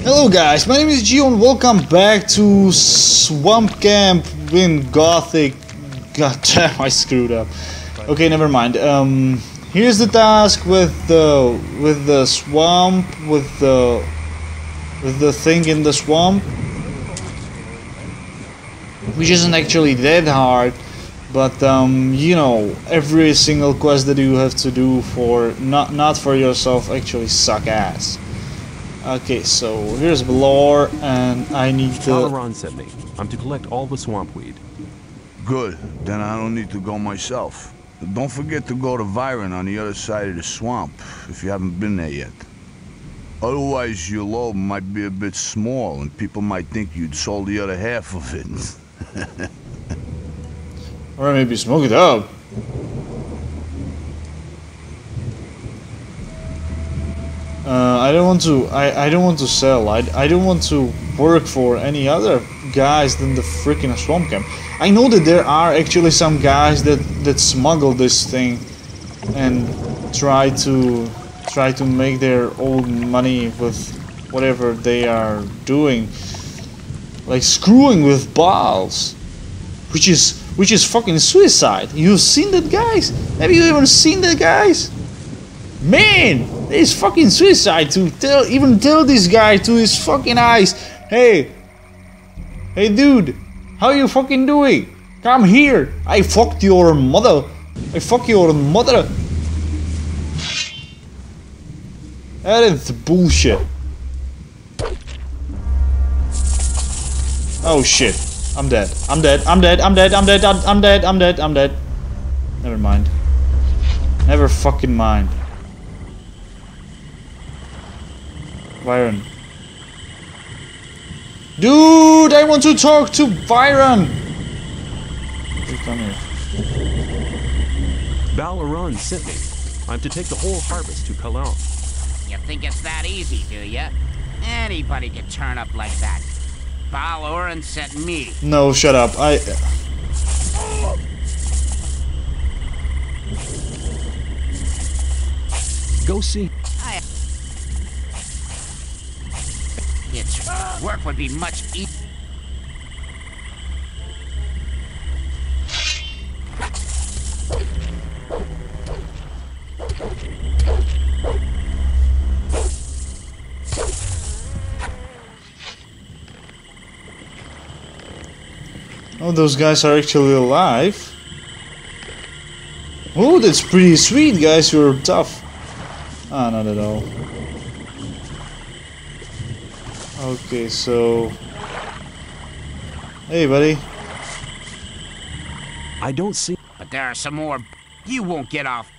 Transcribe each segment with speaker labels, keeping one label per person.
Speaker 1: Hello guys, my name is Gio and welcome back to Swamp Camp in Gothic. God damn, I screwed up. Okay, never mind. Here's the task with the swamp, with the thing in the swamp, which isn't actually that hard, but you know, every single quest that you have to do for not for yourself actually suck ass. Okay, so here's Valor, and I need to...
Speaker 2: Balaran sent me. I'm to collect all the swamp weed.
Speaker 3: Good, then I don't need to go myself. Don't forget to go to Viren on the other side of the swamp, if you haven't been there yet. Otherwise, your load might be a bit small, and people might think you'd sold the other half of it.
Speaker 1: Or maybe smoke it up. I don't want to. I don't want to sell. I don't want to work for any other guys than the freaking swamp camp. I know that there are actually some guys that smuggle this thing and try to make their own money with whatever they are doing, like screwing with balls, which is fucking suicide. You've seen that, guys? Have you ever seen that, guys? Man, it's fucking suicide to even tell this guy to his fucking eyes, hey dude, how you fucking doing? Come here, I fucked your mother. I fuck your mother. That is bullshit. Oh shit, I'm dead. I'm dead. I'm dead. I'm dead. I'm dead. I'm dead. I'm dead. I'm dead. Never mind. Never fucking mind. Byron. Dude, I want to talk to Byron. Please come here.
Speaker 2: Balaran sent me. I'm to take the whole harvest to Kalal.
Speaker 4: You think it's that easy, do ya? Anybody can turn up like that. Balaran sent me.
Speaker 1: No, shut up.
Speaker 2: Go see.
Speaker 4: Its work would be much easier.
Speaker 1: Oh, those guys are actually alive. Oh, that's pretty sweet, guys. You're tough. Ah, not at all. Okay, so... Hey, buddy.
Speaker 2: I don't see.
Speaker 4: But there are some more. You won't get off.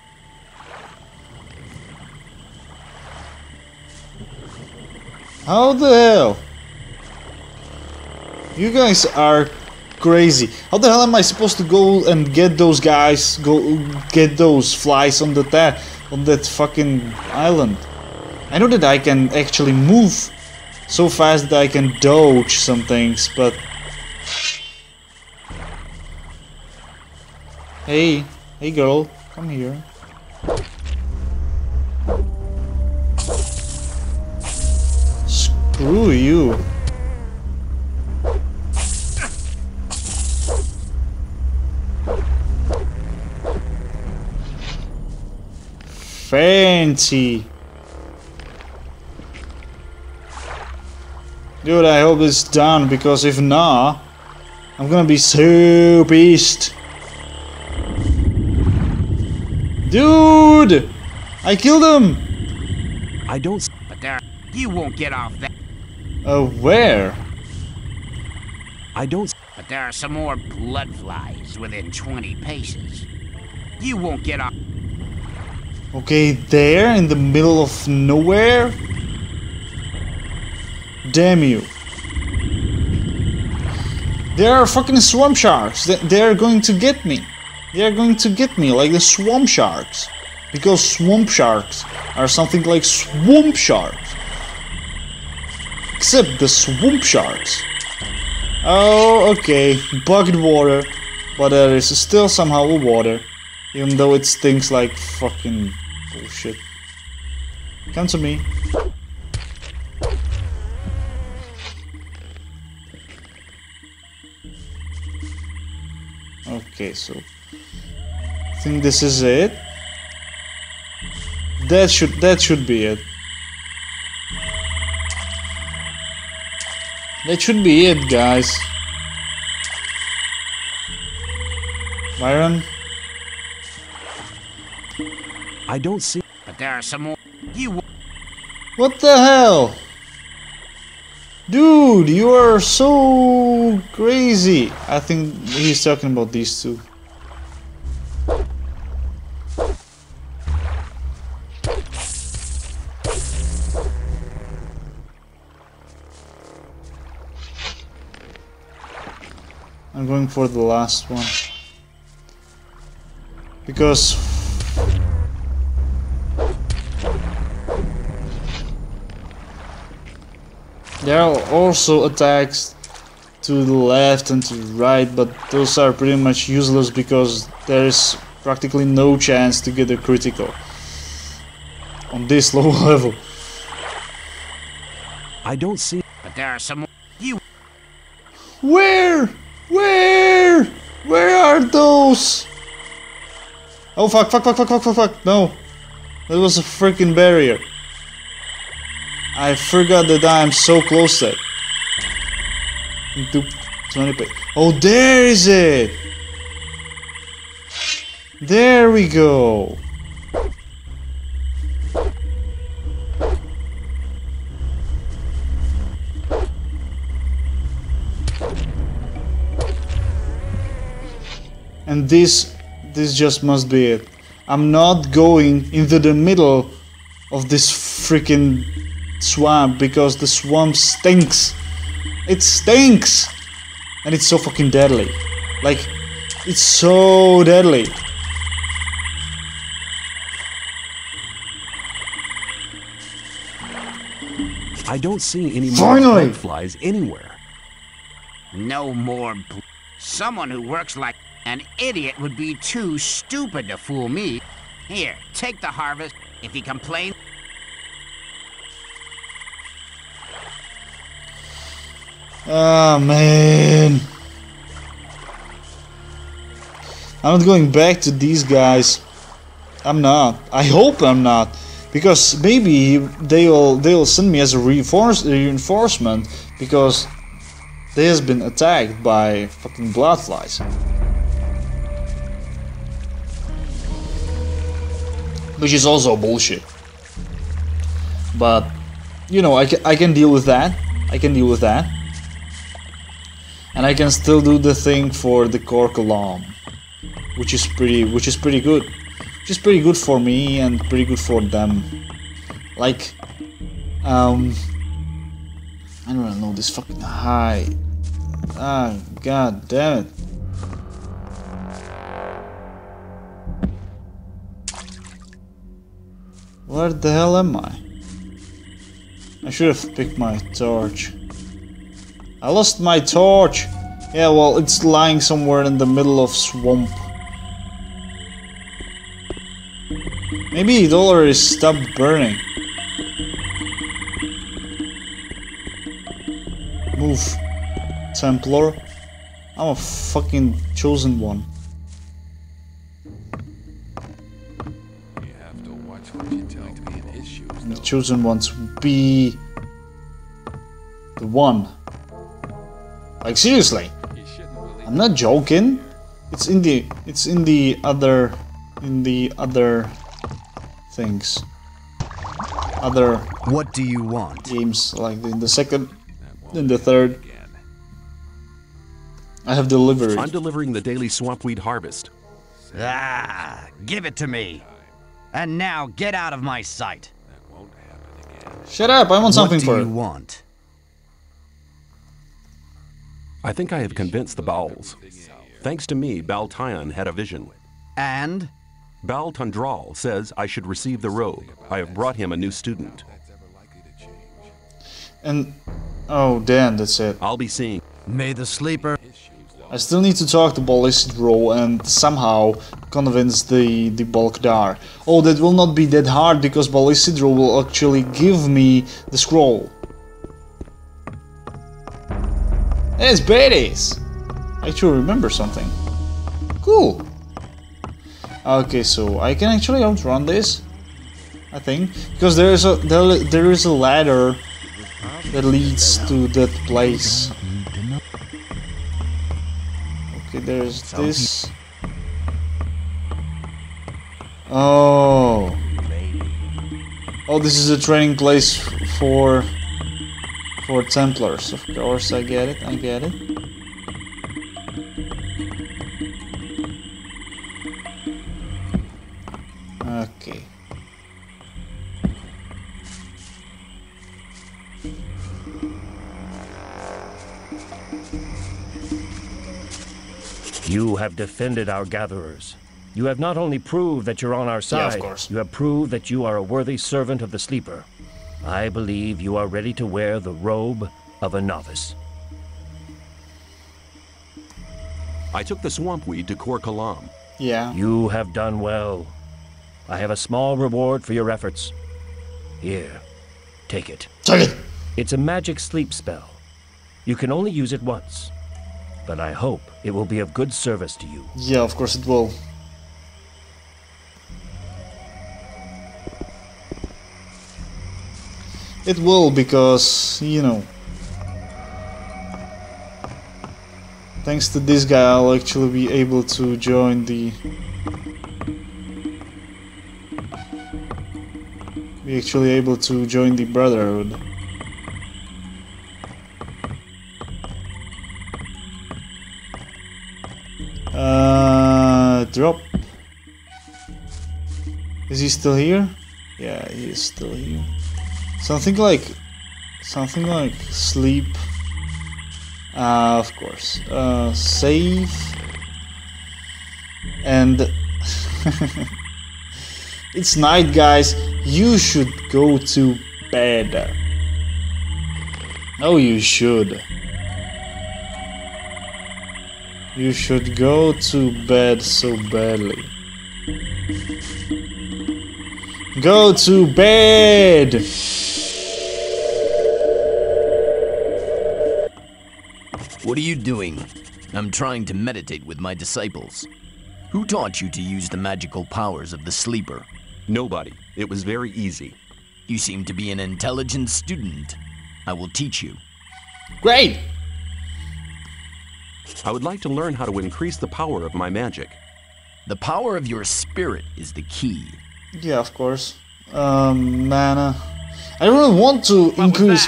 Speaker 1: How the hell? You guys are crazy. How the hell am I supposed to go and get those guys, get those flies on that fucking island? I know that I can actually move so fast that I can dodge some things, but... Hey girl, come here. Screw you. Fancy. Dude, I hope it's done, because if not, I'm gonna be so pissed. Dude! I killed him!
Speaker 2: I don't.
Speaker 4: But there, you won't get off that.
Speaker 1: Where?
Speaker 2: I don't.
Speaker 4: But there are some more blood flies within 20 paces. You won't get off.
Speaker 1: Okay, there in the middle of nowhere? Damn you. There are fucking swamp sharks. They're going to get me. They're going to get me like the swamp sharks. Because swamp sharks are something like swamp sharks. Except the swamp sharks. Oh, okay. Bucket water. But there is still somehow water. Even though it stinks like fucking bullshit. Come to me. Okay, so I think this is it. That should be it. That should be it, guys. Byron?
Speaker 2: I don't see.
Speaker 4: But there are some more. You.
Speaker 1: What the hell? Dude, you are so crazy. I think he's talking about these two. I'm going for the last one. Because there are also attacks to the left and to the right, but those are pretty much useless because there is practically no chance to get a critical on this low level.
Speaker 2: I don't see.
Speaker 4: But there are some more. You.
Speaker 1: Where? Where are those? Oh fuck, no. That was a freaking barrier. I forgot that I am so close to it. Into 20 Oh, there is it! There we go! And this just must be it. I'm not going into the middle of this freaking swamp because the swamp stinks. It stinks! And it's so fucking deadly. Like, it's so deadly.
Speaker 2: I don't see any more
Speaker 1: Finally!
Speaker 2: flies anywhere.
Speaker 4: No more. Someone who works like an idiot would be too stupid to fool me. Here, take the harvest. If he complains.
Speaker 1: Ah, man. I'm not going back to these guys. I'm not. I hope I'm not. Because maybe they will send me as a reinforcement because they has been attacked by fucking bloodflies. Which is also bullshit. But you know, I can deal with that. I can deal with that. And I can still do the thing for the Cork alarm, which is pretty good. Which is pretty good for me and pretty good for them. Like, I don't know, this fucking high. Ah, god damn it. Where the hell am I? I should have picked my torch. I lost my torch! Yeah, well, it's lying somewhere in the middle of swamp. Maybe it already stopped burning. Move, Templar. I'm a fucking chosen one.
Speaker 5: You have to watch what you tell me in his shoes.
Speaker 1: I'm the chosen one to be the one. Like seriously, I'm not joking. It's in the other things. Other
Speaker 6: What do you want?
Speaker 1: games, like in the second, in the third. I have delivered.
Speaker 2: I'm delivering the daily swampweed harvest.
Speaker 6: Ah, give it to me. And now get out of my sight.
Speaker 1: Shut up! I want something
Speaker 6: What
Speaker 1: for
Speaker 6: do
Speaker 1: it.
Speaker 6: you want?
Speaker 2: I think I have convinced the Bowls. Thanks to me, Baltion had a vision.
Speaker 6: And?
Speaker 2: Bal Tundral says I should receive the robe. I have brought him a new student.
Speaker 1: And oh damn, that's it.
Speaker 2: I'll be seeing.
Speaker 6: May the sleeper...
Speaker 1: I still need to talk to Balisidro and somehow convince the Balkdar. Oh, that will not be that hard because Balisidro will actually give me the scroll. It's Betis! I actually remember something. Cool. Okay, so I can actually outrun this, I think, because there is a ladder that leads to that place. Okay, there's this. Oh. Oh, this is a training place for Templars. Of course, I get it. I get it. Okay.
Speaker 7: You have defended our gatherers. You have not only proved that you're on our side,
Speaker 1: of course.
Speaker 7: you have proved that you are a worthy servant of the Sleeper. I believe you are ready to wear the robe of a novice.
Speaker 2: I took the swamp weed to Kor Kalam.
Speaker 1: Yeah.
Speaker 7: You have done well. I have a small reward for your efforts. Here, take it.
Speaker 1: Take it.
Speaker 7: It's a magic sleep spell. You can only use it once, but I hope it will be of good service to you.
Speaker 1: Yeah, of course it will. It will, because, you know, thanks to this guy I'll actually be able to join the... Brotherhood. Drop. Is he still here? Yeah, he is still here. Something like sleep. Of course. Save. And it's night, guys. You should go to bed. Oh, you should. You should go to bed so badly. Go to bed!
Speaker 8: What are you doing? I'm trying to meditate with my disciples. Who taught you to use the magical powers of the Sleeper?
Speaker 2: Nobody. It was very easy.
Speaker 8: You seem to be an intelligent student. I will teach you.
Speaker 1: Great!
Speaker 2: I would like to learn how to increase the power of my magic.
Speaker 8: The power of your spirit is the key.
Speaker 1: Yeah, of course. Mana. I don't really want to increase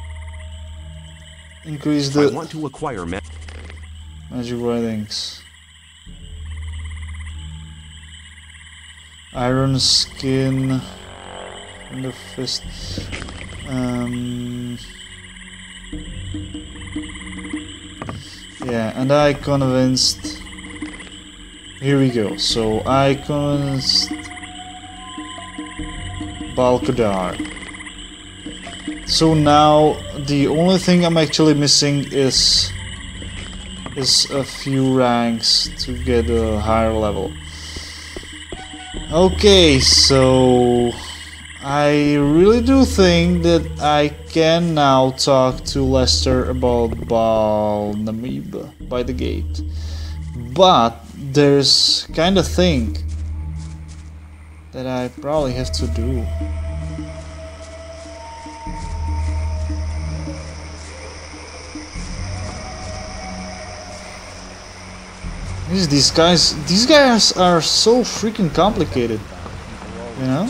Speaker 1: the
Speaker 2: I want to acquire
Speaker 1: magic writings. Iron skin and the fist. Yeah, and I convinced. Here we go. So I convinced Balkadar. So now the only thing I'm actually missing is a few ranks to get a higher level. Okay, so I really do think that I can now talk to Lester about Bal Namib by the gate. But there's kind of thing that I probably have to do. These guys are so freaking complicated, you know?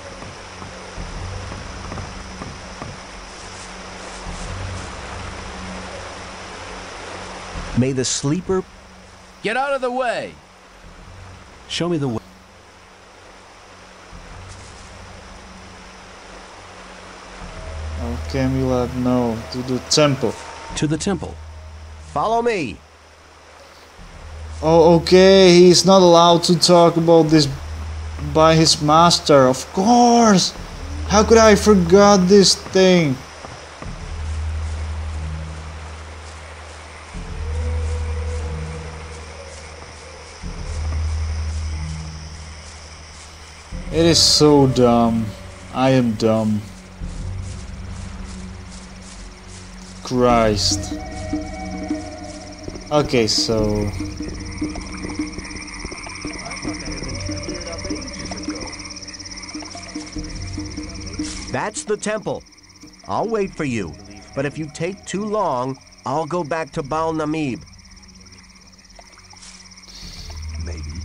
Speaker 6: May the Sleeper...
Speaker 8: Get out of the way!
Speaker 2: Show me the way.
Speaker 1: Okay, Milad, no, to the temple.
Speaker 2: To the temple.
Speaker 6: Follow me!
Speaker 1: Oh, okay, he's not allowed to talk about this by his master, of course! How could I forget this thing? It is so dumb. I am dumb. Christ. Okay, so...
Speaker 9: That's the temple. I'll wait for you, but if you take too long, I'll go back to Baal Namib.
Speaker 3: Maybe.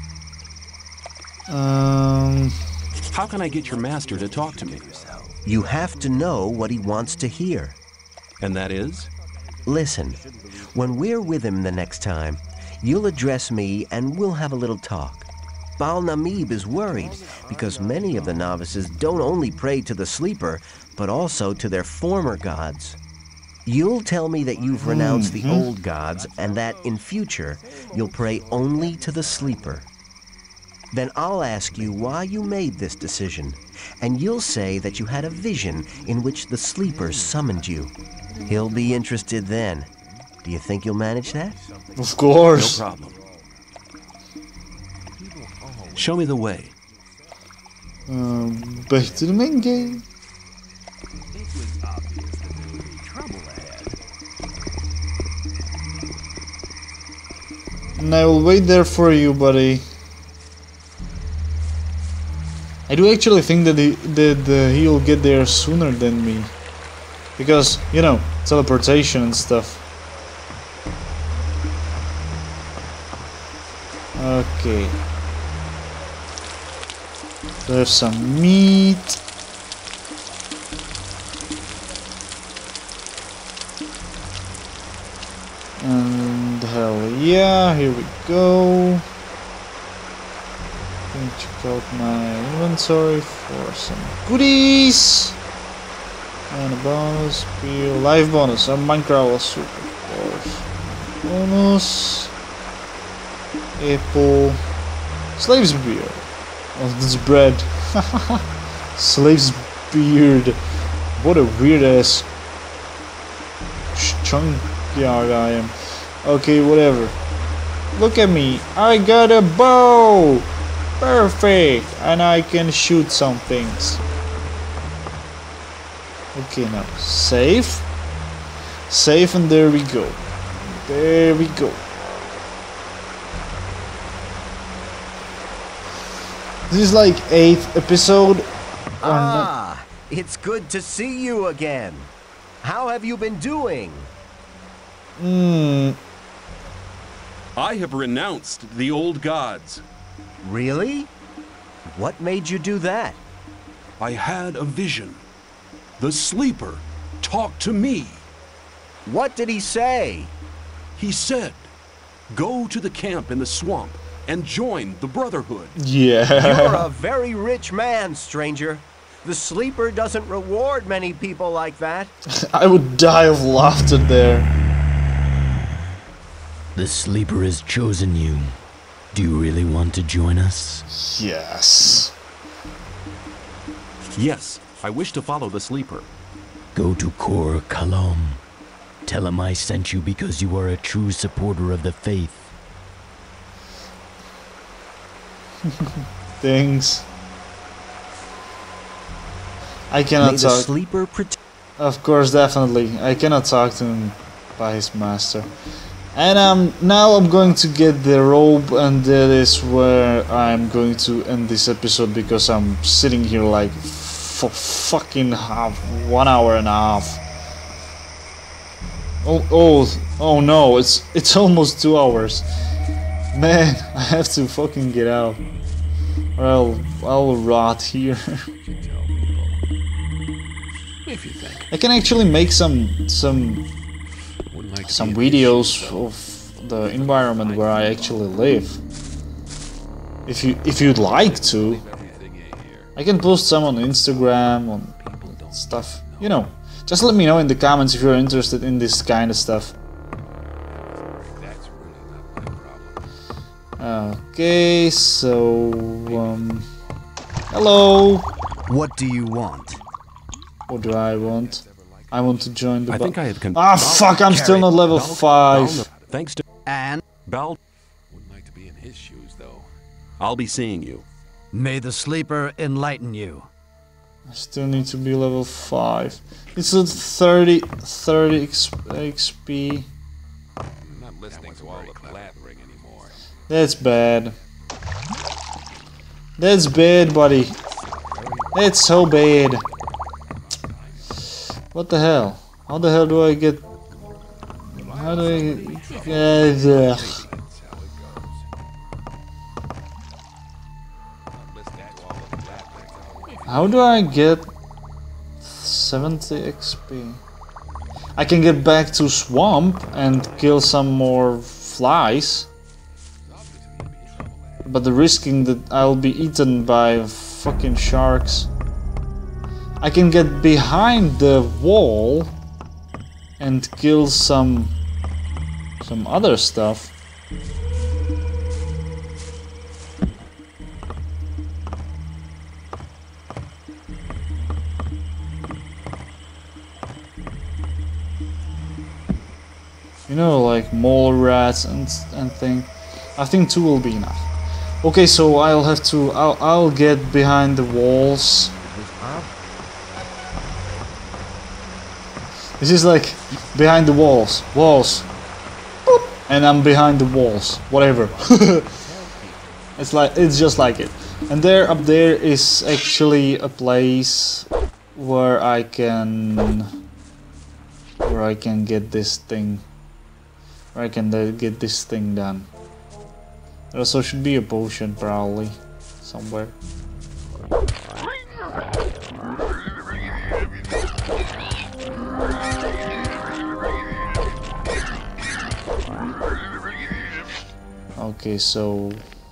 Speaker 2: How can I get your master to talk to me?
Speaker 9: You have to know what he wants to hear.
Speaker 2: And that is?
Speaker 9: Listen, when we're with him the next time, you'll address me and we'll have a little talk. Baal Namib is worried because many of the novices don't only pray to the sleeper, but also to their former gods. You'll tell me that you've renounced the old gods and that in future you'll pray only to the sleeper. Then I'll ask you why you made this decision, and you'll say that you had a vision in which the sleeper summoned you. He'll be interested then. Do you think you'll manage that?
Speaker 1: Of course.
Speaker 2: No problem. Show me the way.
Speaker 1: Back to the main game. And I will wait there for you, buddy. I do actually think that he'll get there sooner than me. Because, you know, teleportation and stuff. Okay. So I have some meat. And hell yeah, here we go. Going to check out my inventory for some goodies. And a bonus, life bonus, and Minecraft was super, of course. Bonus. Apple. Slave's beard. Oh, that's bread. Slave's beard. What a weird ass junkyard I am. Okay, whatever. Look at me. I got a bow. Perfect. And I can shoot some things. Okay, now save. Save, and there we go. There we go. This is like 8th episode.
Speaker 9: Ah, it's good to see you again. How have you been doing?
Speaker 2: I have renounced the old gods.
Speaker 9: Really? What made you do that?
Speaker 2: I had a vision. The sleeper talked to me.
Speaker 9: What did he say?
Speaker 2: He said, go to the camp in the swamp and join the Brotherhood.
Speaker 1: Yeah.
Speaker 9: You're a very rich man, stranger. The sleeper doesn't reward many people like that.
Speaker 1: I would die of laughter there.
Speaker 8: The sleeper has chosen you. Do you really want to join us?
Speaker 1: Yes.
Speaker 2: Yes, I wish to follow the sleeper.
Speaker 8: Go to Kor Kalom. Tell him I sent you because you are a true supporter of the faith.
Speaker 1: Things. I cannot
Speaker 9: May the
Speaker 1: talk.
Speaker 9: sleeper protect.
Speaker 1: Of course, definitely. I cannot talk to him by his master. And now I'm going to get the robe, and that is where I'm going to end this episode because I'm sitting here like for fucking 1 hour and a half. Oh no! It's almost 2 hours. Man, I have to fucking get out, or I'll rot here.
Speaker 5: If you think.
Speaker 1: I can actually make some videos of the environment where I actually live. If you'd like to, I can post some on Instagram, on stuff. You know, just let me know in the comments if you're interested in this kind of stuff. Okay, so hello.
Speaker 6: What do you want?
Speaker 1: What do I want? I want to join the.
Speaker 2: I think I have.
Speaker 1: Fuck! I'm still not level 5.
Speaker 2: Thanks to
Speaker 6: And
Speaker 2: Bal.
Speaker 5: Wouldn't like to be in his shoes, though.
Speaker 2: I'll be seeing you.
Speaker 6: may the sleeper enlighten you.
Speaker 1: I still need to be level 5. It's at 30 XP.
Speaker 5: I'm not listening to all the blabbering anymore.
Speaker 1: That's bad. That's bad, buddy. That's so bad. What the hell? How the hell do I get... How do I... How do I get 70 XP? I can get back to swamp and kill some more flies. But the risking that I'll be eaten by fucking sharks. I can get behind the wall and kill some other stuff. You know, like mole rats and thing. I think 2 will be enough. Okay, so I'll get behind the walls. This is like behind the walls. Boop, and I'm behind the walls. Whatever. It's just like it. And up there is actually a place where I can get this thing. Where I can get this thing done. There also should be a potion probably somewhere. Okay, so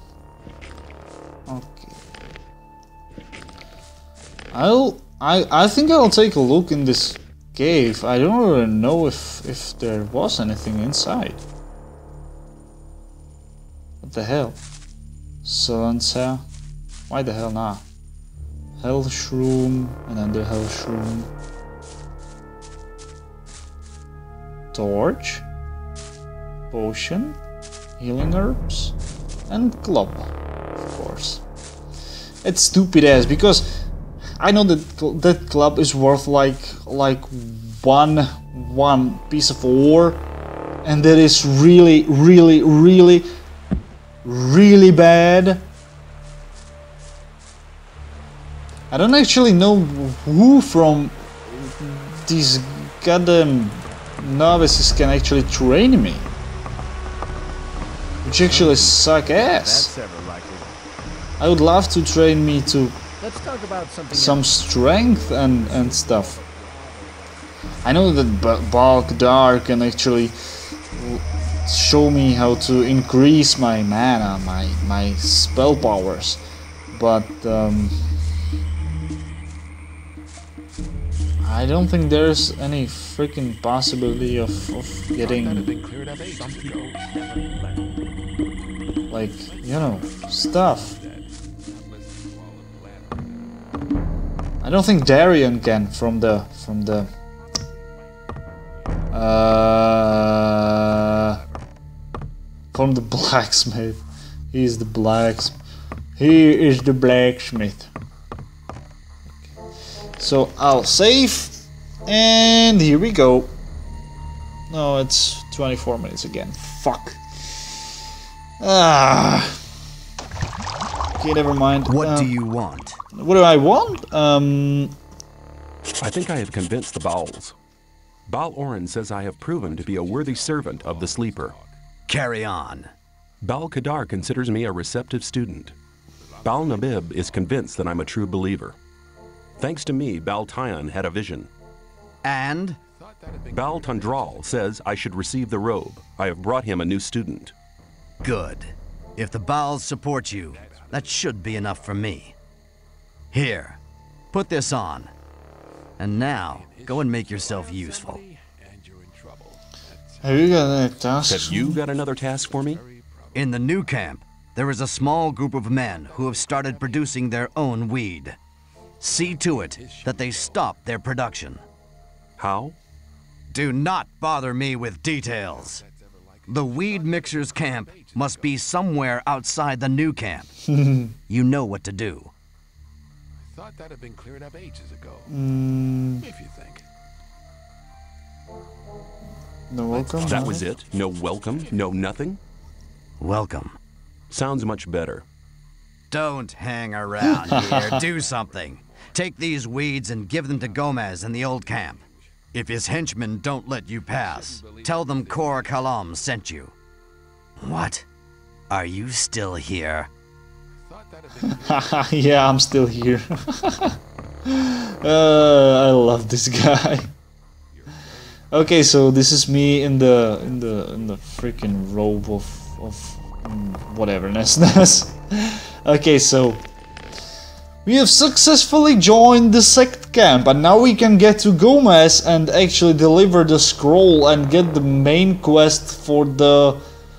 Speaker 1: I think I'll take a look in this cave. I don't really know if there was anything inside. What the hell? Silencer? Why the hell not? Hell shroom, another hell shroom. Torch, potion, healing herbs, and club, of course. It's stupid as because I know that that club is worth like one piece of ore, and that is really bad. I don't actually know who from these goddamn novices can actually train me, which actually suck ass. I would love to train me to some strength and stuff. I know that Bulk Dark can actually show me how to increase my mana, my spell powers, but I don't think there's any freaking possibility of getting, like, you know, stuff. I don't think Darian can from the blacksmith. He is the blacksmith. So I'll save, and here we go. No, it's 24 minutes again. Fuck. Okay, never mind.
Speaker 6: What do you want?
Speaker 1: What do I want?
Speaker 2: I think I have convinced the Bowls. Baal Oren says I have proven to be a worthy servant of the Sleeper.
Speaker 6: Carry on.
Speaker 2: Baal Kadar considers me a receptive student. Baal Nabib is convinced that I'm a true believer. Thanks to me, Baal Tyon had a vision.
Speaker 6: And?
Speaker 2: Baal Tundral says I should receive the robe. I have brought him a new student.
Speaker 6: Good. If the Baals support you, that should be enough for me. Here, put this on. And now, go and make yourself useful.
Speaker 1: Have you got any tasks?
Speaker 2: Have you got another task for me?
Speaker 6: In the new camp, there is a small group of men who have started producing their own weed. See to it that they stop their production.
Speaker 2: How?
Speaker 6: Do not bother me with details. The weed mixers camp must be somewhere outside the new camp. You know what to do.
Speaker 5: I thought that had been cleared up ages ago. If you think.
Speaker 1: No welcome?
Speaker 2: That was it? No welcome? No nothing?
Speaker 6: Welcome.
Speaker 2: Sounds much better.
Speaker 6: Don't hang around here. Do something. Take these weeds and give them to Gomez in the old camp. If his henchmen don't let you pass, tell them Kor Kalam sent you. What? Are you still here?
Speaker 1: Yeah, I'm still here. I love this guy. Okay, so this is me in the freaking robe of whatever Ness. Okay, so we have successfully joined the sect camp, and now we can get to Gomez and actually deliver the scroll and get the main quest for the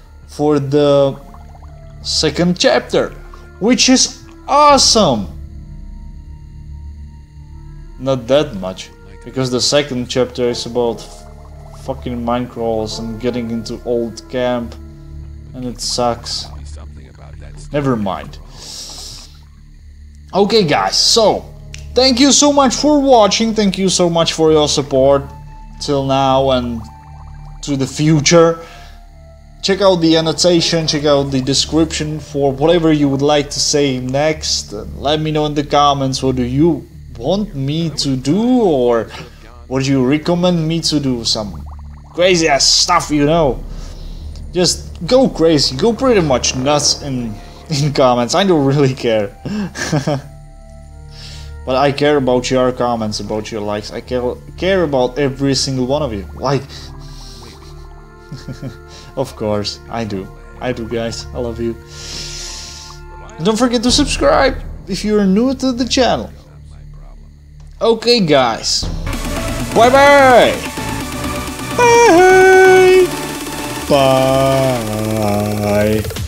Speaker 1: second chapter, which is awesome. Not that much, because the second chapter is about fucking mine crawls and getting into old camp, and it sucks. Never mind. Okay guys, so thank you so much for watching, thank you so much for your support till now and to the future. Check out the annotation, check out the description for whatever you would like to say next. Let me know in the comments what do you want me to do, or what do you recommend me to do. Some crazy ass stuff, you know. Just go crazy, go pretty much nuts in comments. I don't really care. But I care about your comments, about your likes. I care about every single one of you. Like, of course, I do. I do, guys. I love you. Don't forget to subscribe if you're new to the channel. Okay, guys. Bye-bye. Bye. Bye.